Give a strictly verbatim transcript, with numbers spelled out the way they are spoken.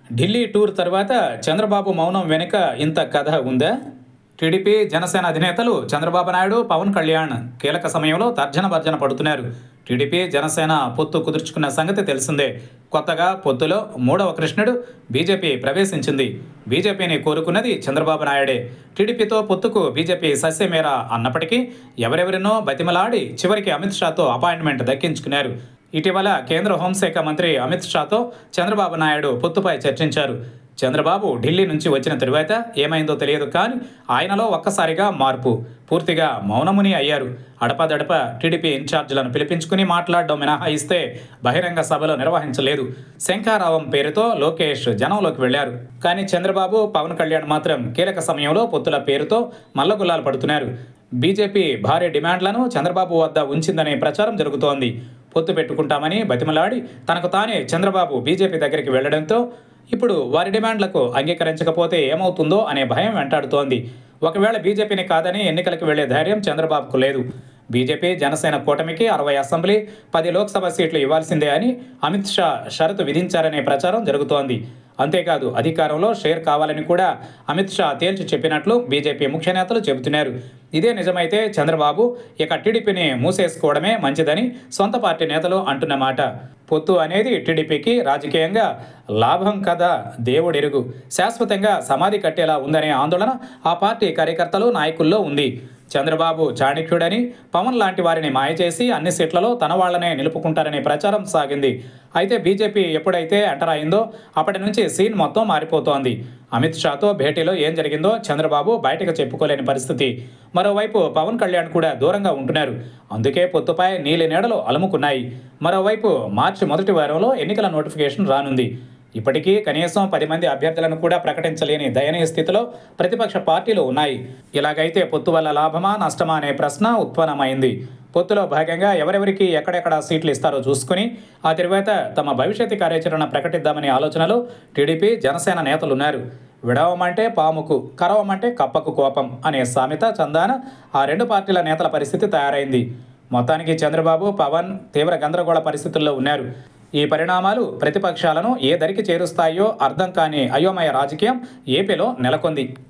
Delhi tour తర్వాత చంద్రబాబు మౌనం వెనుక ఇంత కథ ఉందా? టీడీపీ జనసేన అధినేతలు చంద్రబాబు నాయుడు, పవన్ కళ్యాణ్ కీలక సమయంలో తర్జన భర్జన పడుతున్నారు. టీడీపీ జనసేన పొత్తు కుదుర్చుకున్న సంగతి తెలిసిందే. కొత్తగా పొత్తులో మూడవ కృష్ణుడు బీజేపీ ప్రవేశించింది. బీజేపీని కోరుకున్నది చంద్రబాబు నాయుడే. టీడీపీతో పొత్తుకు బీజేపీ సస్యమేరా అన్నప్పటికీ ఎవరెవరినో బతిమలాడి చివరికి అమిత్ షాతో అపాయింట్మెంట్ దక్కించుకున్నారు. ఇటీవల కేంద్ర హోంశాఖ మంత్రి అమిత్ షాతో చంద్రబాబు నాయుడు పొత్తుపై చర్చించారు. చంద్రబాబు ఢిల్లీ నుంచి వచ్చిన తరువాత ఏమైందో తెలియదు, కానీ ఆయనలో ఒక్కసారిగా మార్పు. పూర్తిగా మౌనముని అయ్యారు. అడపదడప టీడీపీ ఇన్ఛార్జీలను పిలిపించుకుని మాట్లాడడం మినహాయిస్తే బహిరంగ సభలు నిర్వహించలేదు. శంఖారావం పేరుతో లోకేష్ జనంలోకి వెళ్లారు. కానీ చంద్రబాబు, పవన్ కళ్యాణ్ మాత్రం కీలక సమయంలో పొత్తుల పేరుతో మల్లగుల్లాలు పడుతున్నారు. బీజేపీ భారీ డిమాండ్లను చంద్రబాబు వద్ద ఉంచిందనే ప్రచారం జరుగుతోంది. పొత్తు పెట్టుకుంటామని బతిమలాడి తనకు తానే చంద్రబాబు బీజేపీ దగ్గరికి వెళ్లడంతో ఇప్పుడు వారి డిమాండ్లకు అంగీకరించకపోతే ఏమవుతుందో అనే భయం వెంటాడుతోంది. ఒకవేళ బీజేపీని కాదని ఎన్నికలకు వెళ్లే ధైర్యం చంద్రబాబుకు లేదు. బీజేపీ జనసేన కూటమికి అరవై అసెంబ్లీ, పది లోక్సభ సీట్లు ఇవ్వాల్సిందే అని అమిత్ షా షరతు విధించారనే ప్రచారం జరుగుతోంది. అంతేకాదు అధికారంలో షేర్ కావాలని కూడా అమిత్ షా తేల్చి చెప్పినట్లు బీజేపీ ముఖ్య నేతలు చెబుతున్నారు. ఇదే నిజమైతే చంద్రబాబు ఇక టీడీపీని మూసేసుకోవడమే మంచిదని సొంత పార్టీ నేతలు అంటున్నమాట. పొత్తు అనేది టీడీపీకి రాజకీయంగా లాభం కదా దేవుడెరుగు. శాశ్వతంగా సమాధి కట్టేలా ఉందనే ఆందోళన ఆ పార్టీ కార్యకర్తలు, నాయకుల్లో ఉంది. చంద్రబాబు చాణక్యుడని, పవన్ లాంటి వారిని మాయ చేసి అన్ని సీట్లలో తన వాళ్లనే నిలుపుకుంటారనే ప్రచారం సాగింది. అయితే బీజేపీ ఎప్పుడైతే ఎంటర్ అయిందో అప్పటి నుంచి సీన్ మొత్తం మారిపోతోంది. అమిత్ షాతో భేటీలో ఏం జరిగిందో చంద్రబాబు బయటకు చెప్పుకోలేని పరిస్థితి. మరోవైపు పవన్ కళ్యాణ్ కూడా దూరంగా ఉంటున్నారు. అందుకే పొత్తుపై నీలి నీడలు అలుముకున్నాయి. మరోవైపు మార్చి మొదటి వారంలో ఎన్నికల నోటిఫికేషన్ రానుంది. ఇప్పటికీ కనీసం పది మంది అభ్యర్థులను కూడా ప్రకటించలేని దయనీయ స్థితిలో ప్రతిపక్ష పార్టీలు ఉన్నాయి. ఇలాగైతే పొత్తు వల్ల లాభమా నష్టమా అనే ప్రశ్న ఉత్పన్నమైంది. పొత్తులో భాగంగా ఎవరెవరికి ఎక్కడెక్కడ సీట్లు ఇస్తారో చూసుకుని ఆ తర్వాత తమ భవిష్యత్తు కార్యాచరణ ప్రకటిద్దామనే ఆలోచనలో టీడీపీ, జనసేన నేతలున్నారు. విడవమంటే పాముకు, కరవమంటే కప్పకు కోపం అనే సామెత చందాన ఆ రెండు పార్టీల నేతల పరిస్థితి తయారైంది. మొత్తానికి చంద్రబాబు, పవన్ తీవ్ర గందరగోళ పరిస్థితుల్లో ఉన్నారు. ఈ పరిణామాలు ప్రతిపక్షాలను ఏ దరికి చేరుస్తాయో అర్థం కాని అయోమయ రాజకీయం ఏపీలో నెలకొంది.